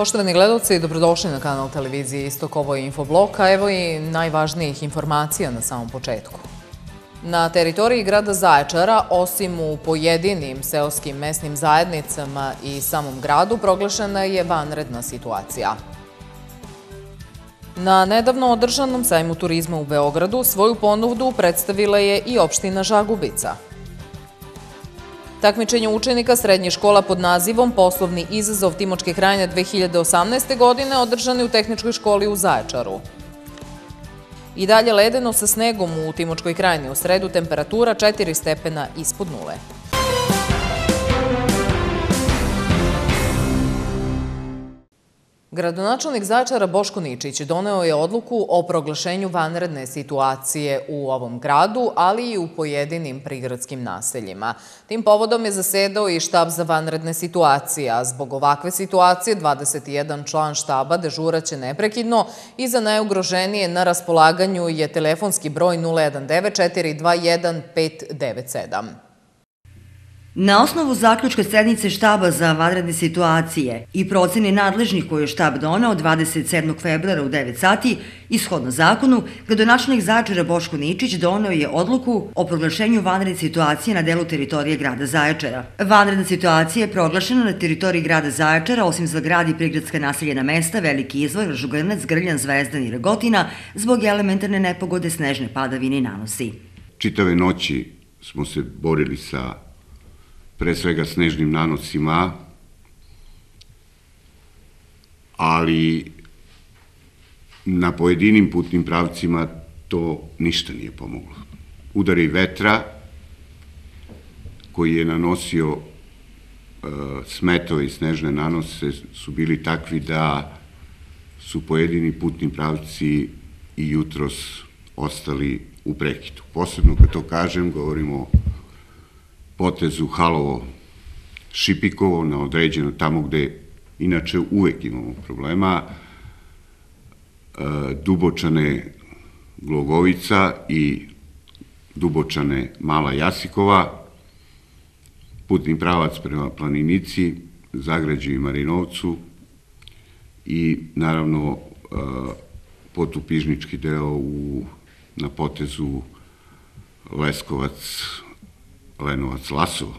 Poštovani gledalci, dobrodošli na kanal televizije Istok, ovo je Infoblok, a evo i najvažnijih informacija na samom početku. Na teritoriji grada Zaječara, osim u pojedinim seoskim mesnim zajednicama i samom gradu, proglašena je vanredna situacija. Na nedavno održanom sajmu turizma u Beogradu svoju ponudu predstavila je i opština Žagubica. Takmičenje učenika srednjih škola pod nazivom Poslovni izazov Timočke Krajine 2018. godine održan je u Tehničkoj školi u Zaječaru. I dalje ledeno sa snegom u Timočkoj Krajini, u sredu temperatura 4 stepena ispod nule. Gradonačelnik Zaječara Boško Ničić doneo je odluku o proglašenju vanredne situacije u ovom gradu, ali i u pojedinim prigradskim naseljima. Tim povodom je zasedao i štab za vanredne situacije, a zbog ovakve situacije 21 član štaba dežuraće neprekidno i za najugroženije na raspolaganju je telefonski broj 019 421 597. Na osnovu zaključka sednice štaba za vanredne situacije i procene nadležnih koje je štab doneo 27. februara u 9 sati, ishodno zakonu, gradonačelnik Zaječara Boško Ničić doneo je odluku o proglašenju vanredne situacije na delu teritorije grada Zaječara. Vanredna situacija je proglašena na teritoriji grada Zaječara, osim za grad i prigradska naseljena mesta Veliki Izvor, Žugranac, Grljan, Zvezdan i Ragotina, zbog elementarne nepogode, snežne padavine i nanosi. Čitave noći smo se borili sa pre svega snežnim nanosima, ali na pojedinim putnim pravcima to ništa nije pomoglo. Udari vetra koji je nanosio smetove i snežne nanose su bili takvi da su pojedini putni pravci i jutros ostali u prekidu. Posebno kad to kažem, govorimo o potezu Halovo-Šipikovo na određeno, tamo gde inače uvek imamo problema, Dubočane-Glogovica i Dubočane-Mala Jasikova, putni pravac prema Planinici, Zagrađu i Marinovcu i naravno potupižnički deo na potezu Leskovac-Lenovac-Lasovo.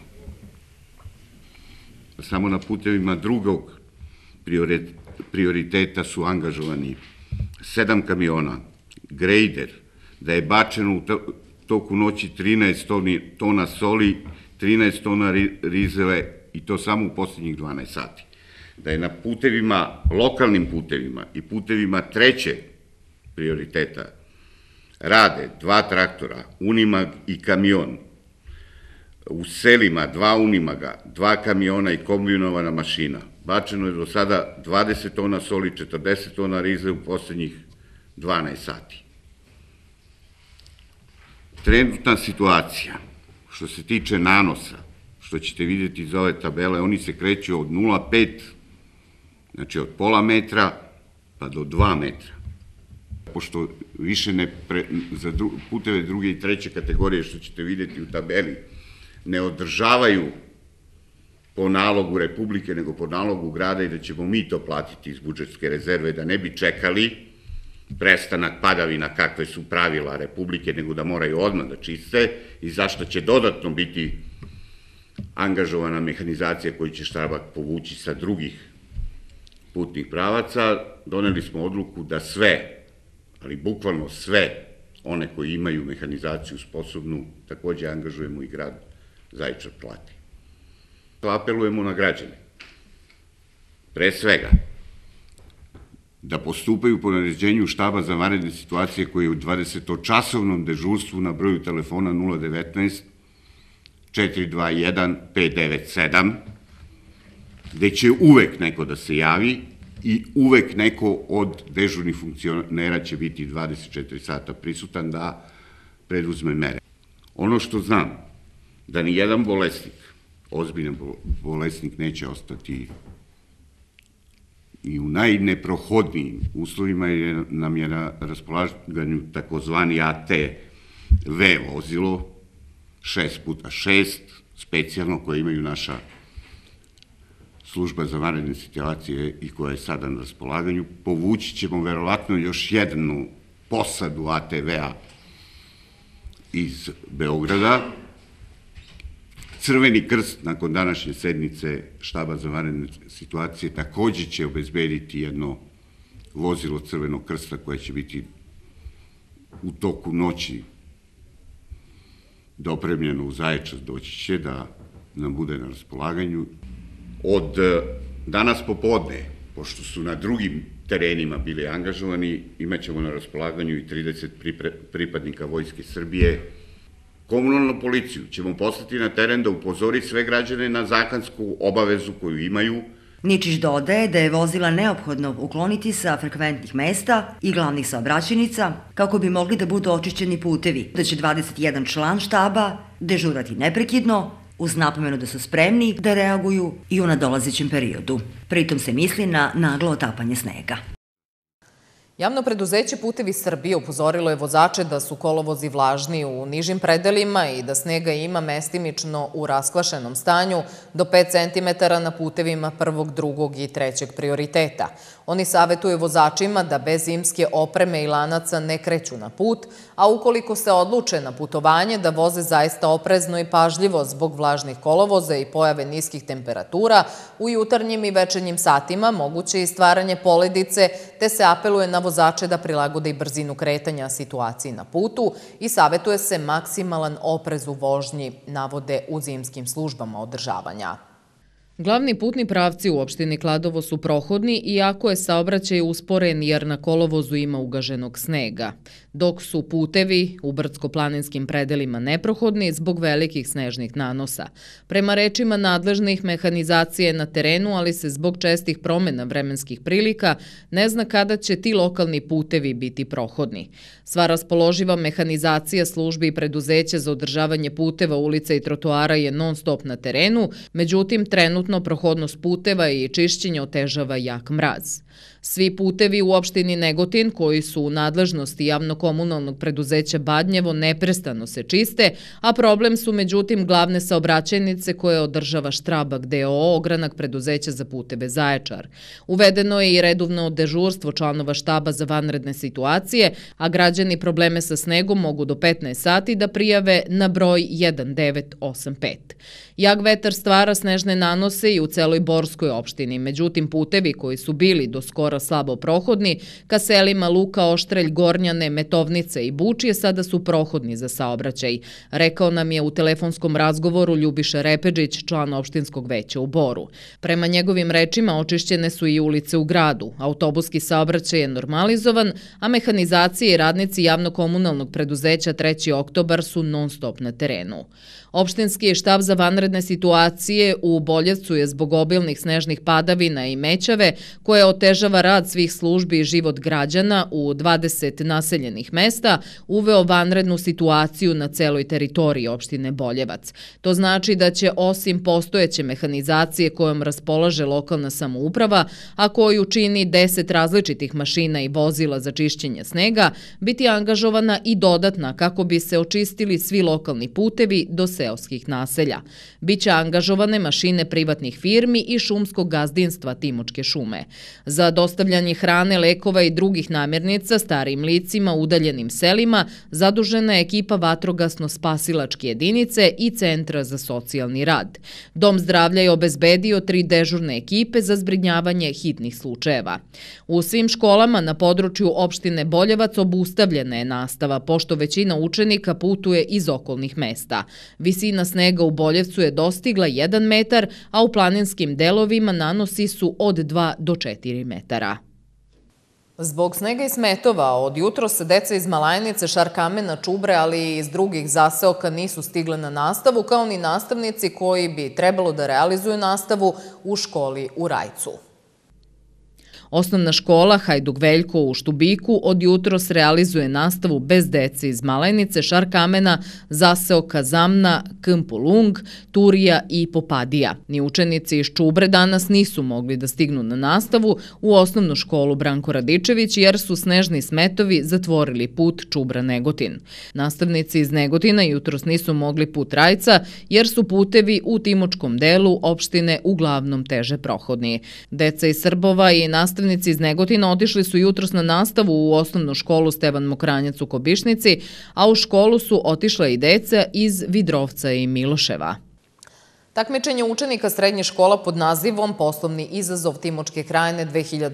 Samo na putevima drugog prioriteta su angažovani 7 kamiona, grejder, da je bačeno u toku noći 13 tona soli, 13 tona rizele i to samo u poslednjih 12 sati. Da je na putevima, lokalnim putevima i putevima trećeg prioriteta rade 2 traktora, Unimag i kamion, u selima 2 Unimaga, 2 kamiona i kombinovana mašina. Bačeno je do sada 20 tona soli, 40 tona rize u poslednjih 12 sati. Trenutna situacija, što se tiče nanosa, što ćete vidjeti iz ove tabele, oni se kreću od 0,5, znači od pola metra pa do 2 metra. Pošto više za puteve druge i treće kategorije, što ćete vidjeti u tabeli, ne održavaju po nalogu Republike, nego po nalogu grada i da ćemo mi to platiti iz budžetske rezerve, da ne bi čekali prestanak padavina kakve su pravila Republike, nego da moraju odmah da čiste i zašto će dodatno biti angažovana mehanizacija koju će štabak povući sa drugih putnih pravaca. Doneli smo odluku da sve, ali bukvalno sve one koji imaju mehanizaciju sposobnu, takođe angažujemo i grad Zaječar plati. Apelujemo na građane, pre svega, da postupaju po naređenju štaba za vanredne situacije koji je u 20-časovnom dežurstvu na broju telefona 019 421 597, gde će uvek neko da se javi i uvek neko od dežurnih funkcionera će biti 24 sata prisutan da preduzme mere. Ono što znam, da ni jedan bolesnik, ozbiljan bolesnik, neće ostati i u najneprohodnijim uslovima, jer nam je na raspolaganju takozvani ATV vozilo 6x6, specijalno, koje imaju naša služba za vanredne situacije i koja je sada na raspolaganju. Povući ćemo verovatno još jednu posadu ATV-a iz Beograda. Crveni krst nakon današnje sednice štaba za vanredne situacije takođe će obezbediti jedno vozilo Crvenog krsta koje će biti u toku noći dopremljeno u Zaječar, doći će da nam bude na raspolaganju. Od danas popodne, pošto su na drugim terenima bili angažovani, imaćemo na raspolaganju i 30 pripadnika Vojske Srbije. Komunalnu policiju ćemo poslati na teren da upozori sve građane na zakonsku obavezu koju imaju. Ničić dodaje da je vozila neophodno ukloniti sa frekventnih mesta i glavnih saobraćajnica kako bi mogli da budu očišćeni putevi, da će 21 član štaba dežurati neprekidno uz napomenu da su spremni da reaguju i u nadolazećem periodu. Pritom se misli na naglo otapanje snega. Javno preduzeće Putevi Srbije upozorilo je vozače da su kolovozi vlažni u nižim predelima i da snega ima mestimično u raskvašenom stanju do 5 cm na putevima prvog, drugog i trećeg prioriteta. Oni savetuju vozačima da bez zimske opreme i lanaca ne kreću na put, a ukoliko se odluče na putovanje da voze zaista oprezno i pažljivo zbog vlažnih kolovoza i pojave niskih temperatura, u jutarnjim i večernjim satima moguće je i stvaranje poledice, te se apeluje na vozače da prilagode i brzinu kretanja situaciji na putu i savetuje se maksimalan oprez u vožnji, navode u zimskim službama održavanja. Glavni putni pravci u opštini Kladovo su prohodni, iako je saobraćaj usporen jer na kolovozu ima ugaženog snega, dok su putevi u brdsko-planinskim predelima neprohodni zbog velikih snežnih nanosa. Prema rečima nadležnih, mehanizacije na terenu, ali se zbog čestih promena vremenskih prilika ne zna kada će ti lokalni putevi biti prohodni. Sva raspoloživa mehanizacija službi i preduzeća za održavanje puteva, ulica i trotoara je non-stop na terenu, međutim trenutno prohodnost puteva i čišćenje otežava jak mraz. Svi putevi u opštini Negotin, koji su u nadležnosti javno-komunalnog preduzeća Badnjevo, neprestano se čiste, a problem su međutim glavne saobraćajnice koje održava Štrabak d.o.o. ogranak preduzeća za puteve Zaječar. Uvedeno je i redovno dežurstvo članova štaba za vanredne situacije, a građani probleme sa snegom mogu do 15 sati da prijave na broj 1985. Jak vetar stvara snežne nanose i u celoj Borskoj opštini, međutim putevi koji su bili do skoro slabo prohodni, ka selima Luka, Oštrelj, Gornjane, Metovnice i Bučije sada su prohodni za saobraćaj, rekao nam je u telefonskom razgovoru Ljubiša Repedžić, član opštinskog veća u Boru. Prema njegovim rečima očišćene su i ulice u gradu, autobuski saobraćaj je normalizovan, a mehanizacije i radnici javno-komunalnog preduzeća 3. oktobar su non-stop na terenu. Opštinski štab za vanredne situacije u Boljevcu je zbog obilnih snežnih padavina i mećave, koje otežava rad svih službi i život građana u 20 naseljenih mesta, uveo vanrednu situaciju na celoj teritoriji opštine Boljevac. To znači da će osim postojeće mehanizacije kojom raspolaže lokalna samouprava, a koju čini 10 različitih mašina i vozila za čišćenje snega, biti angažovana i dodatna kako bi se očistili svi lokalni putevi do seoskih naselja. Biće angažovane mašine privatnih firmi i šumskog gazdinstva Timočke šume. Za dostavljanje hrane, lekova i drugih namirnica starijim licima u udaljenim selima zadužena je ekipa vatrogasno-spasilačke jedinice i Centra za socijalni rad. Dom zdravlja je obezbedio 3 dežurne ekipe za zbrinjavanje hitnih slučajeva. U svim školama na području opštine Boljevac obustavljena je nastava, pošto većina učenika putuje iz okolnih mesta. Visina snega u Boljevcu je dostigla 1 metar, a u planinskim delovima nanosi su od 2 do 4 metara. Zbog snega i smetova od jutros deca iz Malajnice, Šarkamena, Čubre, ali i iz drugih zaseoka nisu stigle na nastavu, kao ni nastavnici koji bi trebalo da realizuju nastavu u školi u Rajcu. Osnovna škola Hajduk Veljko u Štubiku od jutros realizuje nastavu bez dece iz Malajnice, Šarkamena, Zaseoka, Zamna, Kmpulung, Turija i Popadija. Ni učenici iz Čubre danas nisu mogli da stignu na nastavu u osnovnu školu Branko Radičević jer su snežni smetovi zatvorili put Čubra-Negotin. Nastavnici iz Negotina jutros nisu mogli put Rajca jer su putevi u Timočkom delu opštine uglavnom teže prohodni. Deca iz Srbova i nastavnici iz Negotina otišli su jutros na nastavu u osnovnu školu Stevan Mokranjac u Kobišnici, a u školu su otišla i deca iz Vidrovca i Miloševa. Takmičenje učenika srednje škola pod nazivom Poslovni izazov Timočke krajine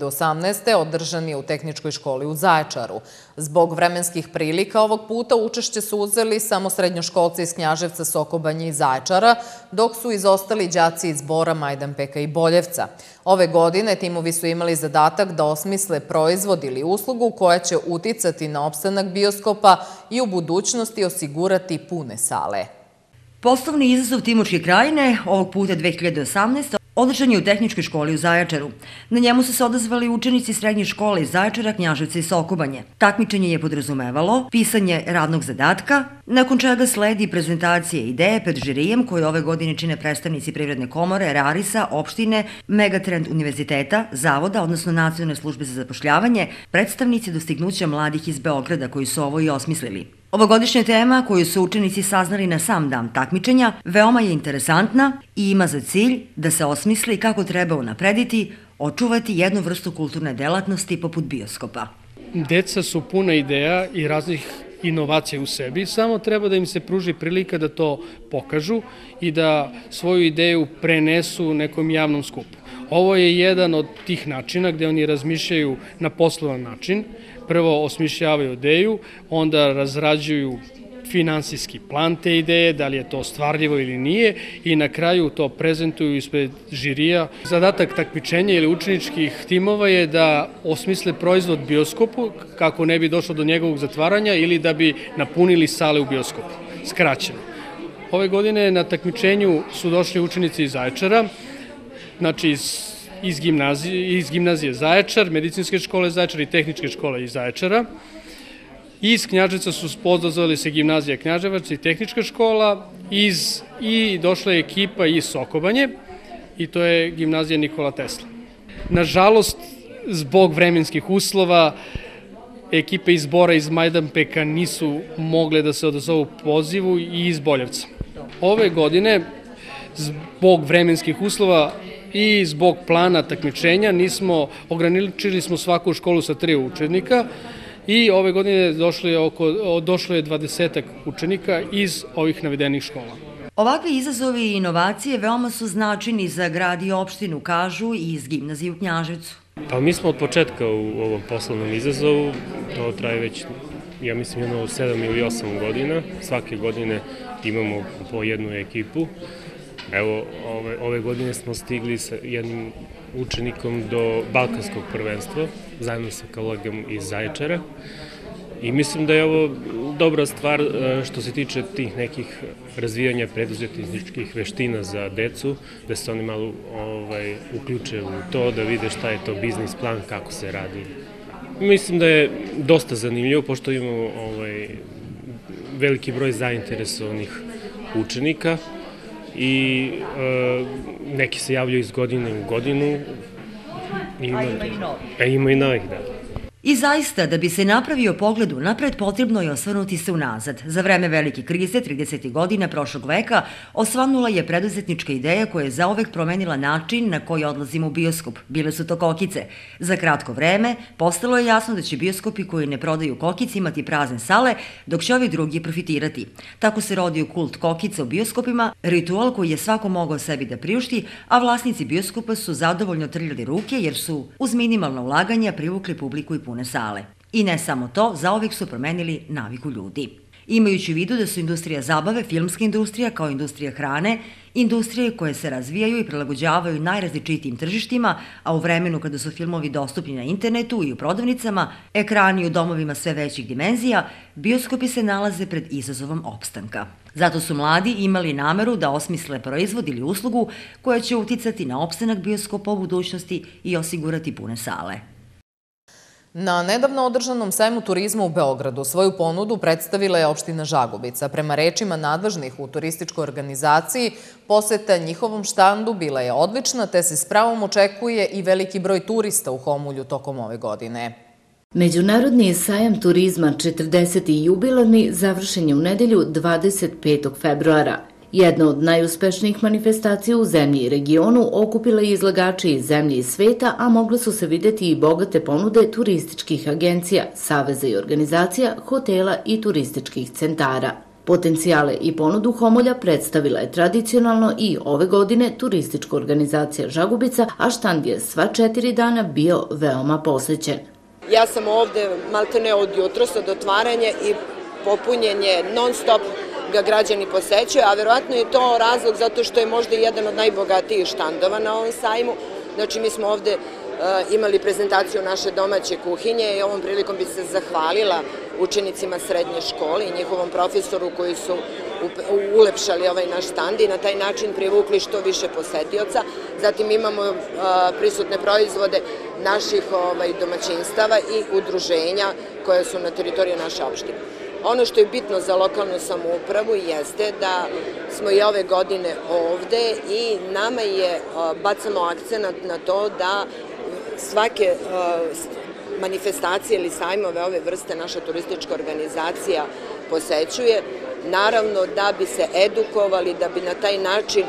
2018. održan je u Tehničkoj školi u Zaječaru. Zbog vremenskih prilika ovog puta učešće su uzeli samo srednjoškolci iz Knjaževca, Sokobanje i Zaječara, dok su izostali đaci iz Bora, Majdanpeka i Boljevca. Ove godine timovi su imali zadatak da osmisle proizvod ili uslugu koja će uticati na opstanak bioskopa i u budućnosti osigurati pune sale. Poslovni izazov Timočke krajine ovog puta 2018. održan je u Tehničkoj školi u Zaječaru. Na njemu su se odazvali učenici srednje škole iz Zaječara, Knjaževca i Sokobanje. Takmičenje je podrazumevalo pisanje radnog zadatka, nakon čega sledi prezentacije ideje pred žirijem koje ove godine čine predstavnici Privredne komore, RARIS-a, opštine, Megatrend univerziteta, zavoda, odnosno Nacionalne službe za zapošljavanje, predstavnici dostignuća mladih iz Beograda koji su ovo i osmislili. Ovogodišnja tema koju su učenici saznali na sam dan takmičenja veoma je interesantna i ima za cilj da se osmisli kako treba unaprediti, očuvati jednu vrstu kulturne delatnosti poput bioskopa. Deca su puna ideja i raznih inovacija u sebi, samo treba da im se pruži prilika da to pokažu i da svoju ideju prenesu nekom javnom skupu. Ovo je jedan od tih načina gde oni razmišljaju na poslovan način. Prvo osmišljavaju ideju, onda razrađuju finansijski plan te ideje, da li je to stvarljivo ili nije, i na kraju to prezentuju ispred žirija. Zadatak takmičenja ili učeničkih timova je da osmisle proizvod bioskopu kako ne bi došlo do njegovog zatvaranja ili da bi napunili sale u bioskopu. Skraćeno. Ove godine na takmičenju su došli učenici iz Zaječara, znači iz gimnazije Zaječar, medicinske škole Zaječar i tehničke škole iz Zaječara. Iz Knjaževca su pozvali se gimnazija Knjaževac i tehnička škola i došla je ekipa iz Sokobanje i to je gimnazija Nikola Tesla. Nažalost, zbog vremenskih uslova, ekipe iz Bora i iz Majdanpeka nisu mogle da se odazovu pozivu i iz Boljevca. Ove godine, zbog vremenskih uslova i zbog plana takmičenja, ograničili smo svaku školu sa 3 učenika i ove godine došlo je 20 učenika iz ovih navedenih škola. Ovakvi izazovi i inovacije veoma su značajni za grad i opštinu, kažu i iz gimnazije u Knjaževcu. Pa mi smo od početka u ovom poslovnom izazovu, to traje već, ja mislim, 7 ili 8 godina. Svake godine imamo po jednu ekipu. Evo, ove godine smo stigli sa jednim učenikom do Balkanskog prvenstva, zajedno sa kolegom iz Zaječara. I mislim da je ovo dobra stvar što se tiče tih nekih razvijanja preduzetničkih veština za decu, da se oni malo uključe u to, da vide šta je to biznis plan, kako se radi. Mislim da je dosta zanimljivo, pošto imamo veliki broj zainteresovanih učenika i neki se javljaju iz godine u godinu. Ima i novih. Ima i novih, da. I zaista, da bi se napravio pogled unapred, potrebno je osvrnuti se unazad. Za vreme velike krize, 30. godina prošlog veka, osvanula je preduzetnička ideja koja je zauvek promenila način na koji odlazimo u bioskop. Bile su to kokice. Za kratko vreme postalo je jasno da će bioskopi koji ne prodaju kokice imati prazne sale, dok će ovi drugi profitirati. Tako se rodio kult kokica u bioskopima, ritual koji je svako mogao sebi da priušti, a vlasnici bioskopa su zadovoljno trljali ruke jer su uz minimalna ulaganja privukli publiku i pune sale. I ne samo to, zauvek su promenili naviku ljudi. Imajući u vidu da su industrija zabave, filmska industrija kao industrija hrane Industrije koje se razvijaju i prilagođavaju najrazličitijim tržištima, a u vremenu kada su filmovi dostupni na internetu i u prodavnicama, ekrani u domovima sve većih dimenzija, bioskopi se nalaze pred izazovom opstanka. Zato su mladi imali nameru da osmisle proizvod ili uslugu koja će uticati na opstanak bioskopa u budućnosti i osigurati pune sale. Na nedavno održanom sajmu turizma u Beogradu svoju ponudu predstavila je opština Žagubica. Prema rečima nadležnih u turističkoj organizaciji, poseta njihovom štandu bila je odlična, te se s pravom očekuje i veliki broj turista u Homulju tokom ove godine. Međunarodni sajam turizma 40. jubilarni završen je u nedelju 25. februara. Jedna od najuspešnijih manifestacija u zemlji i regionu okupila je izlagače iz zemlje i sveta, a mogle su se videti i bogate ponude turističkih agencija, saveza i organizacija, hotela i turističkih centara. Potencijale i ponudu Homolja predstavila je tradicionalno i ove godine turistička organizacija Žagubica, a štand je sva 4 dana bio veoma posećen. Ja sam ovde maltene od jutros od otvaranja i popunjen je non stop ga građani posećuju, a verovatno je to razlog zato što je možda jedan od najbogatijih štandova na ovom sajmu. Znači, mi smo ovde imali prezentaciju naše domaće kuhinje i ovom prilikom bi se zahvalila učenicima srednje škole i njihovom profesoru koji su ulepšali ovaj naš štand i na taj način privukli što više posetioca. Zatim imamo prisutne proizvode naših domaćinstava i udruženja koje su na teritoriji naše opštine. Ono što je bitno za lokalnu samoupravu jeste da smo i ove godine ovde i nama je, bacamo akcenat na to da svake manifestacije ili sajmove ove vrste naša turistička organizacija posećuje, naravno da bi se edukovali, da bi na taj način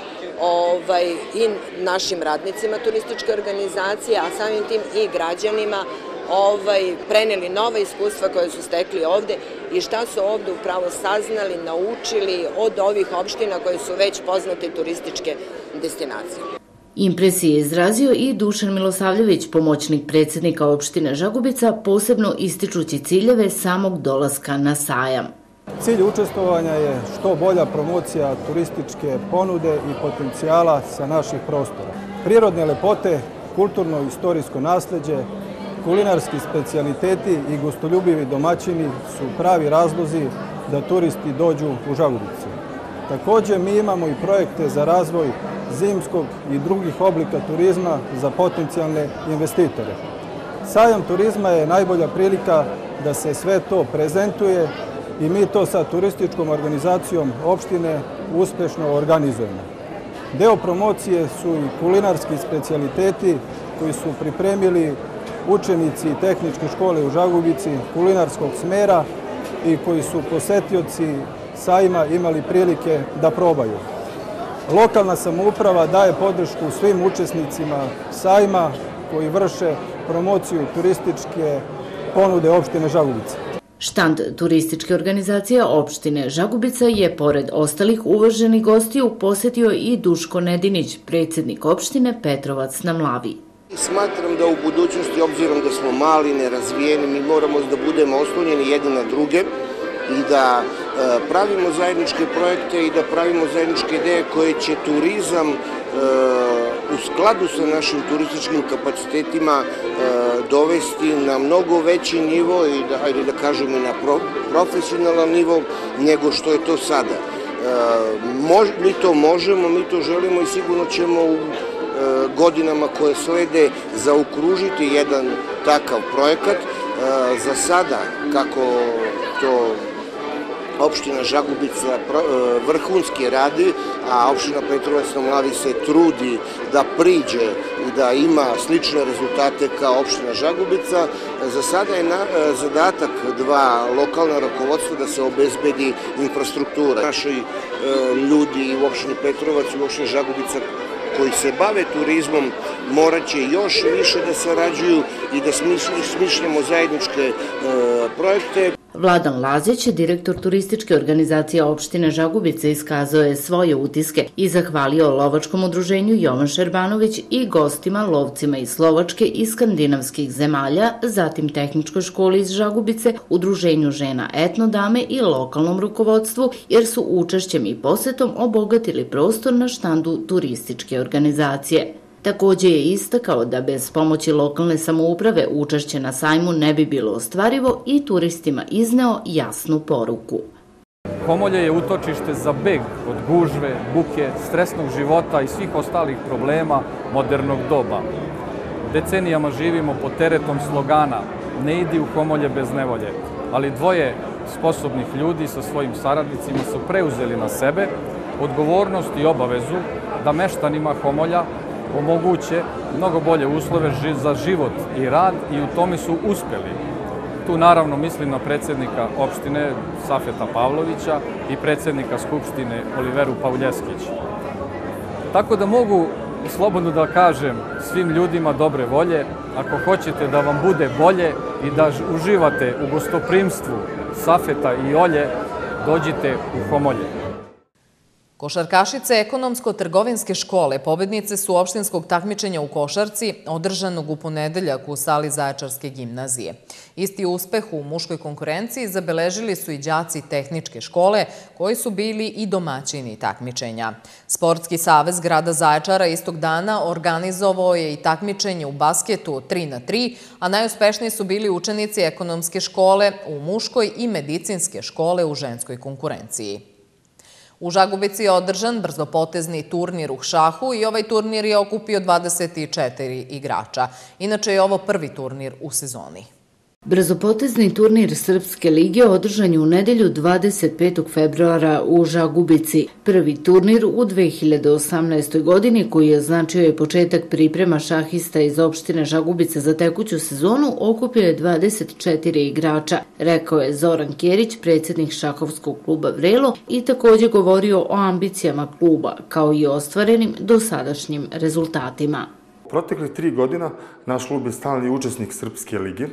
i našim radnicima turističke organizacije, a samim tim i građanima preneli nova iskustva koje su stekli ovde i šta su ovde upravo saznali, naučili od ovih opština koje su već poznate turističke destinacije. Impresije je izrazio i Dušan Milosavljević, pomoćnik predsjednika opštine Žagubica, posebno ističući ciljeve samog dolaska na sajam. Cilj učestvovanja je što bolja promocija turističke ponude i potencijala sa naših prostora. Prirodne lepote, kulturno-istorijsko nasleđe, kulinarski specijaliteti i gostoljubivi domaćini su pravi razlozi da turisti dođu u Žagubicu. Također mi imamo i projekte za razvoj zimskog i drugih oblika turizma za potencijalne investitore. Sajam turizma je najbolja prilika da se sve to prezentuje i mi to sa turističkom organizacijom opštine uspešno organizujemo. Deo promocije su i kulinarski specijaliteti koji su pripremili učenici tehničke škole u Žagubici kulinarskog smera i koji su posetioci sajma imali prilike da probaju. Lokalna samouprava daje podršku svim učesnicima sajma koji vrše promociju turističke ponude opštine Žagubica. Štand turističke organizacije opštine Žagubica je, pored ostalih uvaženih gostiju, posetio i Duško Nedinić, predsjednik opštine Petrovac na Mlavi. Smatram da u budućnosti, obzirom da smo mali, nerazvijeni, mi moramo da budemo oslonjeni jedni na druge i da pravimo zajedničke projekte i da pravimo zajedničke ideje koje će turizam u skladu sa našim turističkim kapacitetima dovesti na mnogo veći nivo i da kažemo i na profesionalan nivo nego što je to sada. Mi to možemo, mi to želimo i sigurno ćemo u godinama koje slede zaokružiti jedan takav projekat. Za sada, kako to opština Žagubica vrhunski radi, a opština Petrovac na Mlavi se trudi da priđe i da ima slične rezultate kao opština Žagubica, za sada je zadatak dva lokalna rukovodstva da se obezbedi infrastruktura. Naši ljudi u opštini Petrovac i u opštini Žagubica koji se bave turizmom morat će još više da sarađuju i da smišljamo zajedničke projekte. Vladan Lazić, direktor turističke organizacije opštine Žagubice, iskazao je svoje utiske i zahvalio lovačkom udruženju Jovan Šerbanović i gostima, lovcima iz Slovačke i skandinavskih zemalja, zatim Tehničkoj školi iz Žagubice, udruženju žena Etnodame i lokalnom rukovodstvu, jer su učešćem i posetom obogatili prostor na štandu turističke organizacije. Takođe je istakao da bez pomoći lokalne samouprave učešće na sajmu ne bi bilo ostvarivo i turistima izneo jasnu poruku. Homolje je utočište za beg od gužve, buke, stresnog života i svih ostalih problema modernog doba. Decenijama živimo pod teretom slogana "Ne idi u Homolje bez nevolje", ali dvoje sposobnih ljudi sa svojim saradnicima su preuzeli na sebe odgovornost i obavezu da meštanima Homolja omoguće mnogo bolje uslove za život i rad i u tome su uspeli. Tu naravno mislim na predsjednika opštine Safeta Pavlovića i predsjednika Skupštine Oliveru Pavljeskić. Tako da mogu slobodno da kažem svim ljudima dobre volje, ako hoćete da vam bude bolje i da uživate u gostoprimstvu Safeta i Olje, dođite u Homolje. Košarkašice ekonomsko-trgovinske škole pobednice su opštinskog takmičenja u košarci održanog u ponedeljak u sali Zaječarske gimnazije. Isti uspeh u muškoj konkurenciji zabeležili su i đaci tehničke škole koji su bili i domaćini takmičenja. Sportski savez grada Zaječara istog dana organizovao je i takmičenje u basketu 3x3, a najuspešniji su bili učenici ekonomske škole u muškoj i medicinske škole u ženskoj konkurenciji. U Žagubici je održan brzopotezni turnir u šahu i ovaj turnir je okupio 24 igrača. Inače je ovo prvi turnir u sezoni. Brzopotezni turnir Srpske lige održan je u nedelju 25. februara u Žagubici. Prvi turnir u 2018. godini koji je označio je početak priprema šahista iz opštine Žagubice za tekuću sezonu okupio je 24 igrača, rekao je Zoran Kjerić, predsjednik šahovskog kluba Vrelo, i također govorio o ambicijama kluba kao i ostvarenim dosadašnjim rezultatima. Proteklih 3 godina naš klub je stalni učesnik Srpske lige.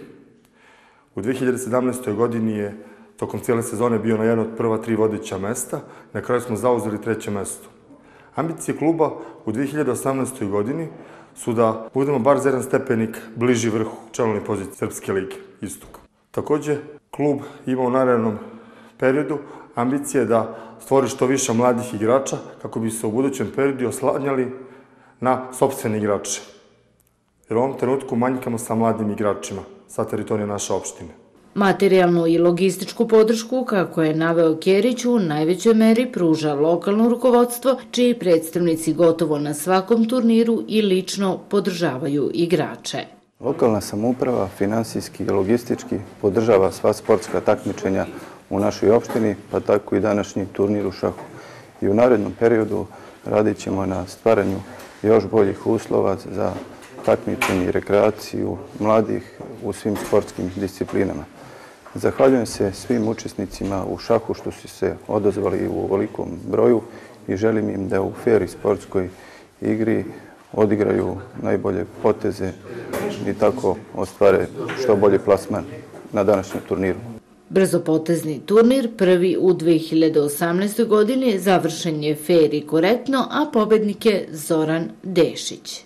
U 2017. godini je tokom cijele sezone bio na jedno od prva 3 vodeća mesta, na kraju smo zauzeli 3. mesto. Ambicije kluba u 2018. godini su da budemo bar za jedan stepenik bliži vrhu čelnoj poziciji Srpske lige istoka. Također, klub ima u narednom periodu ambicije da stvori što više mladih igrača kako bi se u budućem periodu oslanjali na sopstvene igrače. Jer u ovom trenutku manjkamo sa mladim igračima sa teritorije naše opštine. Materijalnu i logističku podršku, kako je naveo Kjerić, u najvećoj meri pruža lokalno rukovodstvo, čiji predstavnici gotovo na svakom turniru i lično podržavaju igrače. Lokalna samouprava finansijski i logistički podržava sva sportska takmičenja u našoj opštini, pa tako i današnji turnir u šahu. I u narednom periodu radit ćemo na stvaranju još boljih uslova za takmičenje i rekreaciju mladih u svim sportskim disciplinama. Zahvaljujem se svim učesnicima u šahu što su se odazvali u ovolikom broju i želim im da u fer i sportskoj igri odigraju najbolje poteze i tako ostvare što bolji plasman na današnjem turniru. Brzopotezni turnir, prvi u 2018. godini, završen je fer i korektno, a pobednik je Zoran Dešić.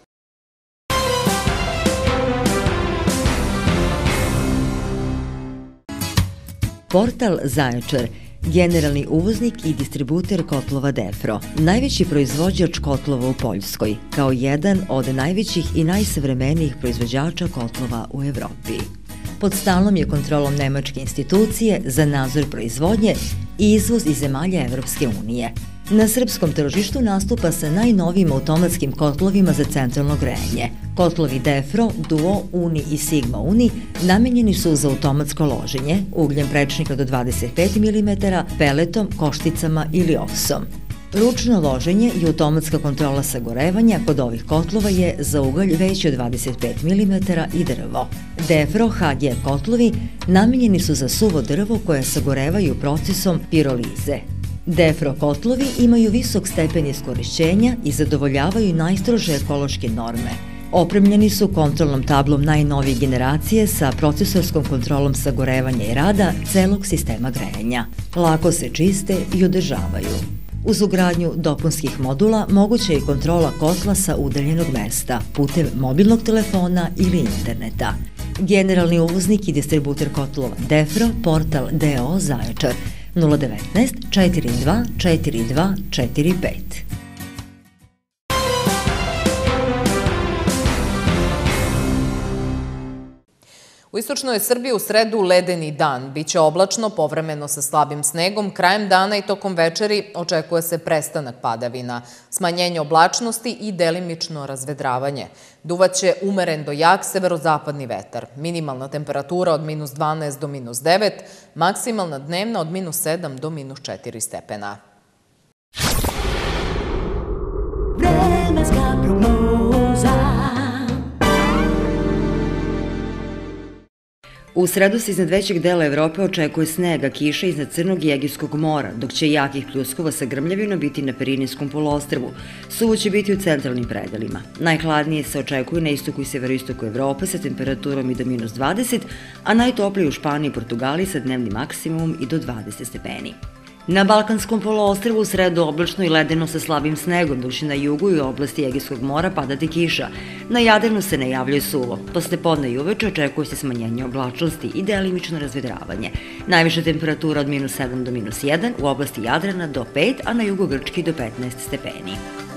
Portal Zaječar, generalni uvoznik i distributer kotlova Defro, najveći proizvođač kotlova u Poljskoj, kao jedan od najvećih i najsavremenijih proizvođača kotlova u Evropi. Pod stalnom je kontrolom nemačke institucije za nadzor proizvodnje i izvoz iz zemalja Evropske unije. Na srpskom tržištu nastupa sa najnovijim automatskim kotlovima za centralno grejanje. Kotlovi Defro, Duo, Uni i Sigma Uni namenjeni su za automatsko loženje, ugljem prečnika do 25 mm, peletom, košticama ili ovsom. Ručno loženje i automatska kontrola sagorevanja kod ovih kotlova je za ugalj veći od 25 mm i drvo. Defro HG kotlovi namenjeni su za suvo drvo koje sagorevaju procesom pirolize. Defro kotlovi imaju visok stepen iskorišćenja i zadovoljavaju najstrože ekološke norme. Opremljeni su kontrolnom tablom najnovije generacije sa procesorskom kontrolom sagorevanja i rada celog sistema grejanja. Lako se čiste i održavaju. Uz ugradnju dopunskih modula moguća je i kontrola kotla sa udaljenog mesta putem mobilnog telefona ili interneta. Generalni uvoznik i distributer kotlova Defro, portal DO Zaječar, 019 42 42 45. U istočnoj Srbiji u sredu ledeni dan. Biće oblačno, povremeno sa slabim snegom. Krajem dana i tokom večeri očekuje se prestanak padavina, smanjenje oblačnosti i delimično razvedravanje. Duvaće umeren do jak severozapadni vetar. Minimalna temperatura od -12 do -9, maksimalna dnevna od -7 do -4 stepena. Vremenska prognoza. U sredu se iznad većeg dela Evrope očekuje snega, kiša iznad Crnog i Egejskog mora, dok će jakih pljuskova sa grmljavinom biti na Pirinejskom poluostrvu. Suvo će biti u centralnim predelima. Najhladnije se očekuje na istoku i severoistoku Evrope sa temperaturom i do -20, a najtoplije u Španiji i Portugaliji sa dnevnim maksimumom i do 20 stepeni. Na Balkanskom poluostrvu u sredu oblačno i ledeno sa slabim snegom, dok će na jugu i oblasti Egejskog mora padati kiša. Na Jadranu se najavljuje suvo. Posle podne i uveče očekuje se smanjenje oblačnosti i delimično razvedravanje. Najviša temperatura od -7 do -1, u oblasti Jadrana do 5, a na jugu Grčke do 15 stepeni.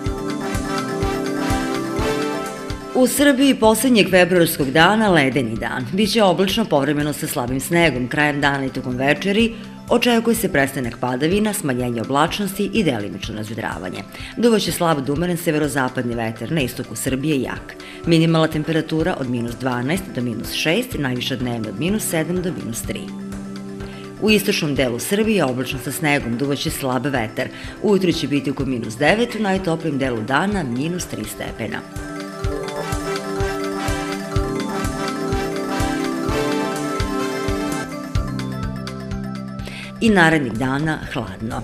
U Srbiji poslednjeg februarskog dana ledeni dan. Biće oblačno povremeno sa slabim snegom. Krajem dana i tokom večeri očekuje se prestanak padavina, smanjenje oblačnosti i delimično razvedravanje. Duvaće slab do umeren severozapadni vetar, na istoku Srbije jak. Minimalna temperatura od -12 do -6, najviša dnevna od -7 do -3. U istočnom delu Srbije oblačno sa snegom, duvaće slab vetar. Ujutru će biti oko -9, u najtoplijem delu dana -3 stepena. I narednih dana hladno.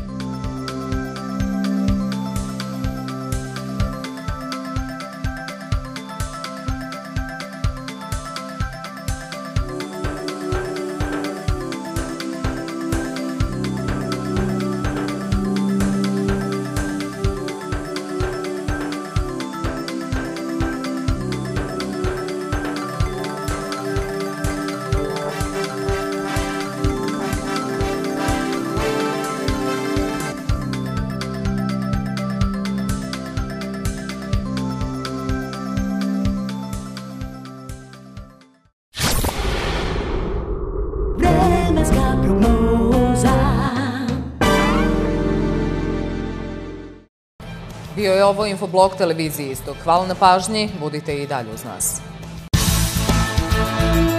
Vremenska prognoza. Bio je ovo Infoblog televizije Istok. Hvala na pažnji, budite i dalje uz nas.